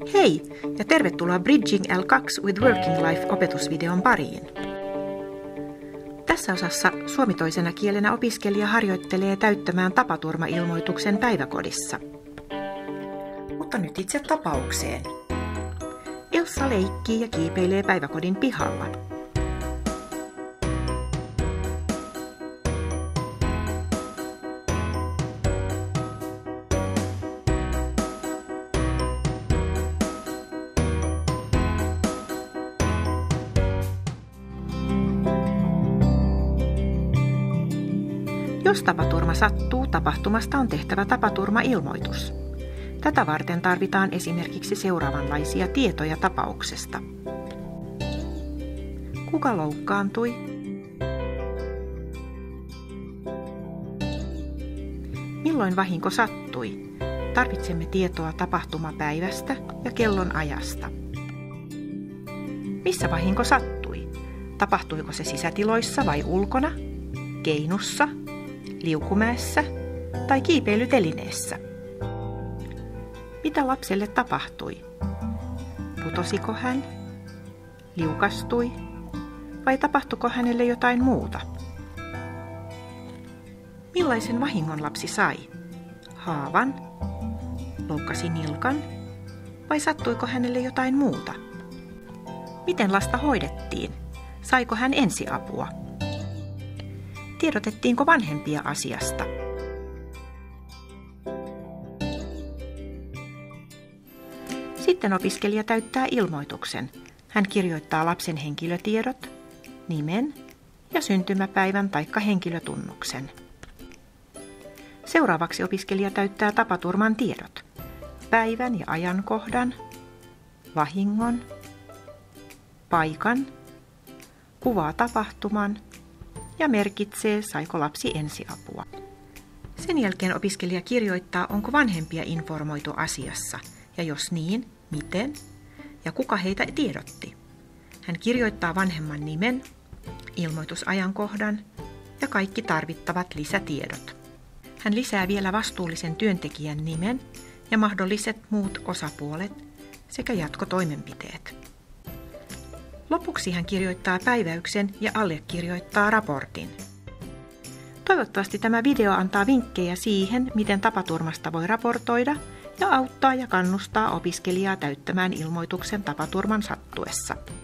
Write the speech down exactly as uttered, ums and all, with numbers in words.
Hei ja tervetuloa Bridging L kaksi with Working Life-opetusvideon pariin. Tässä osassa suomi toisena kielenä opiskelija harjoittelee täyttämään tapaturmailmoituksen päiväkodissa. Mutta nyt itse tapaukseen. Elsa leikkii ja kiipeilee päiväkodin pihalla. Jos tapaturma sattuu, tapahtumasta on tehtävä tapaturmailmoitus. Tätä varten tarvitaan esimerkiksi seuraavanlaisia tietoja tapauksesta. Kuka loukkaantui? Milloin vahinko sattui? Tarvitsemme tietoa tapahtumapäivästä ja kellon ajasta. Missä vahinko sattui? Tapahtuiko se sisätiloissa vai ulkona? Keinussa? Liukumäessä tai kiipeilytelineessä. Mitä lapselle tapahtui? Putosiko hän? Liukastui? Vai tapahtuiko hänelle jotain muuta? Millaisen vahingon lapsi sai? Haavan? Loukkasi nilkan? Vai sattuiko hänelle jotain muuta? Miten lasta hoidettiin? Saiko hän ensiapua? Tiedotettiinko vanhempia asiasta? Sitten opiskelija täyttää ilmoituksen. Hän kirjoittaa lapsen henkilötiedot, nimen ja syntymäpäivän taikka henkilötunnuksen. Seuraavaksi opiskelija täyttää tapaturman tiedot, päivän ja ajankohdan, vahingon, paikan, kuvaa tapahtuman ja merkitsee, saiko lapsi ensiapua. Sen jälkeen opiskelija kirjoittaa, onko vanhempia informoitu asiassa, ja jos niin, miten ja kuka heitä tiedotti. Hän kirjoittaa vanhemman nimen, ilmoitusajankohdan ja kaikki tarvittavat lisätiedot. Hän lisää vielä vastuullisen työntekijän nimen ja mahdolliset muut osapuolet sekä jatkotoimenpiteet. Lopuksi hän kirjoittaa päiväyksen ja allekirjoittaa raportin. Toivottavasti tämä video antaa vinkkejä siihen, miten tapaturmasta voi raportoida ja auttaa ja kannustaa opiskelijaa täyttämään ilmoituksen tapaturman sattuessa.